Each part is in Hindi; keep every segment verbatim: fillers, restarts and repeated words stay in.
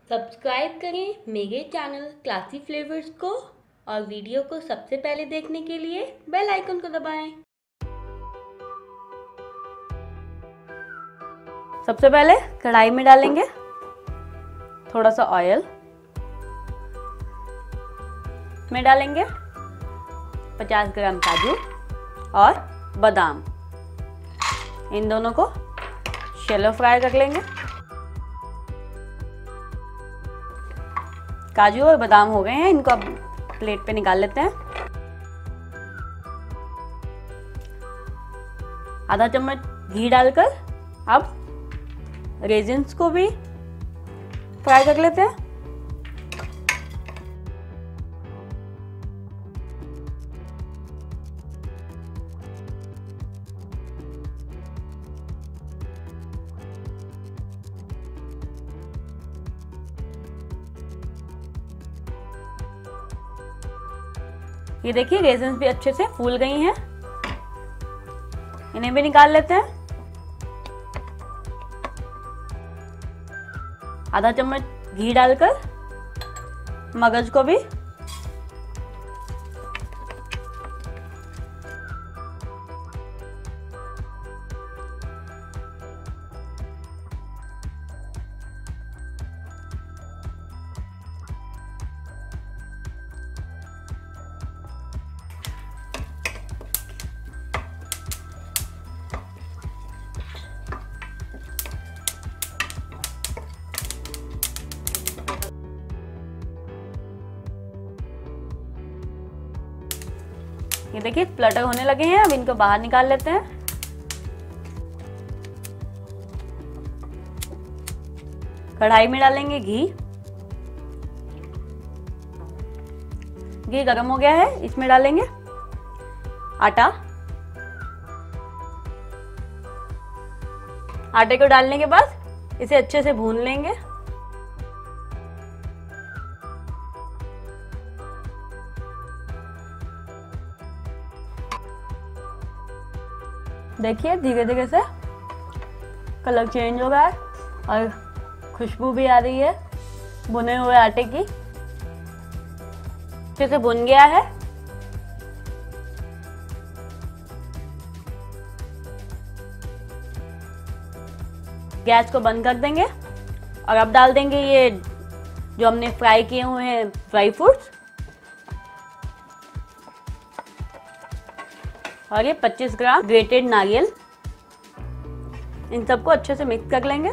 सब्सक्राइब करें मेरे चैनल क्लासी फ्लेवर्स को और वीडियो को सबसे पहले देखने के लिए बेल आइकन को दबाएं। सबसे पहले कढ़ाई में डालेंगे थोड़ा सा ऑयल, में डालेंगे पचास ग्राम काजू और बादाम। इन दोनों को शैलो फ्राई कर लेंगे। काजू और बादाम हो गए हैं, इनको अब प्लेट पे निकाल लेते हैं। आधा चम्मच घी डालकर अब रेजिन्स को भी फ्राई कर लेते हैं। ये देखिए रेजिन्स भी अच्छे से फूल गई हैं, इन्हें भी निकाल लेते हैं। आधा चम्मच घी डालकर मगज को भी ये देखिए फ्लटर होने लगे हैं। अब इनको बाहर निकाल लेते हैं। कढ़ाई में डालेंगे घी। घी गर्म हो गया है, इसमें डालेंगे आटा। आटे को डालने के बाद इसे अच्छे से भून लेंगे। देखिए धीरे धीरे से कलर चेंज हो रहा है और खुशबू भी आ रही है भुने हुए आटे की। अच्छे से भुन गया है। गैस को बंद कर देंगे और अब डाल देंगे ये जो हमने फ्राई किए हुए हैं ड्राई फ्रूट्स और ये पच्चीस ग्राम ग्रेटेड नारियल। इन सबको अच्छे से मिक्स कर लेंगे।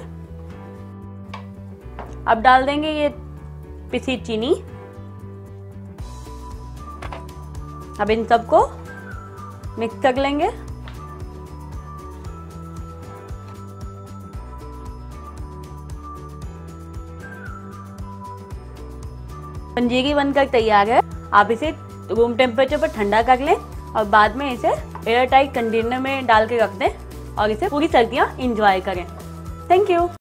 अब डाल देंगे ये पिसी चीनी। अब इन सबको मिक्स कर लेंगे। पंजीरी बनकर तैयार है। आप इसे रूम टेम्परेचर पर ठंडा कर लें और बाद में इसे एयर टाइट कंटेनर में डाल के रख दें और इसे पूरी सर्दियां एंजॉय करें। Thank you.